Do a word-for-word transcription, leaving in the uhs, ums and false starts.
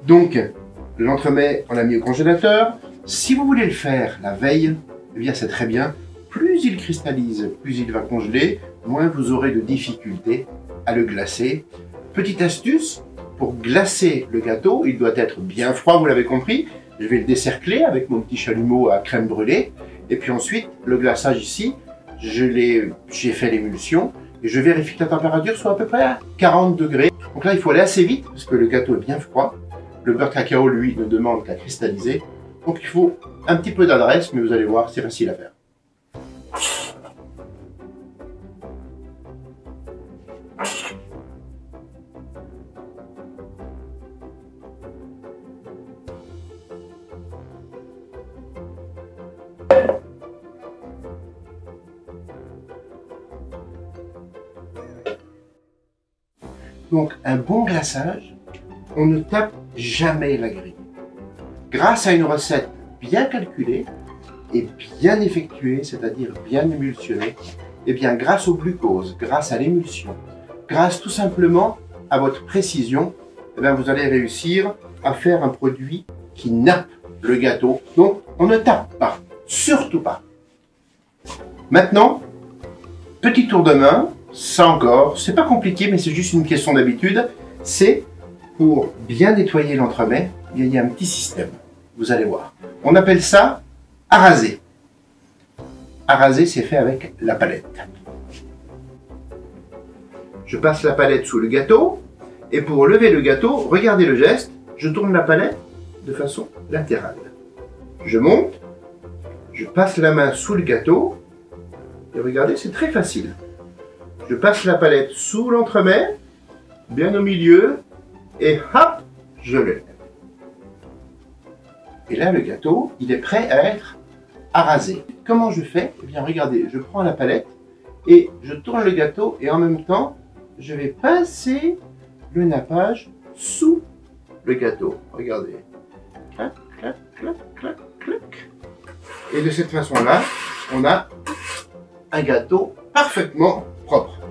Donc, l'entremet, on l'a mis au congélateur. Si vous voulez le faire la veille, eh bien c'est très bien. Plus il cristallise, plus il va congeler, moins vous aurez de difficultés à le glacer. Petite astuce, pour glacer le gâteau, il doit être bien froid, vous l'avez compris. Je vais le décercler avec mon petit chalumeau à crème brûlée. Et puis ensuite, le glaçage ici, j'ai fait l'émulsion. Et je vérifie que la température soit à peu près à quarante degrés. Donc là, il faut aller assez vite parce que le gâteau est bien froid. Le beurre de cacao, lui, ne demande qu'à cristalliser. Donc il faut un petit peu d'adresse, mais vous allez voir, c'est facile à faire. Donc un bon glaçage, on ne tape jamais la grille. Grâce à une recette bien calculée et bien effectuée, c'est-à-dire bien émulsionnée, et bien grâce au glucose, grâce à l'émulsion, grâce tout simplement à votre précision, eh bien, vous allez réussir à faire un produit qui nappe le gâteau. Donc on ne tape pas, surtout pas. Maintenant, petit tour de main, ça encore, c'est pas compliqué, mais c'est juste une question d'habitude. C'est pour bien nettoyer l'entremet, il y a un petit système. Vous allez voir. On appelle ça araser. Araser, c'est fait avec la palette. Je passe la palette sous le gâteau, et pour lever le gâteau, regardez le geste, je tourne la palette de façon latérale. Je monte, je passe la main sous le gâteau, et regardez, c'est très facile. Je passe la palette sous l'entremet, bien au milieu, et hop, je le lève. Et là, le gâteau, il est prêt à être arasé. Comment je fais? Eh bien, regardez, je prends la palette et je tourne le gâteau et en même temps, je vais passer le nappage sous le gâteau. Regardez. Clac, clac, clac, clac, clac. Et de cette façon-là, on a un gâteau parfaitement propre.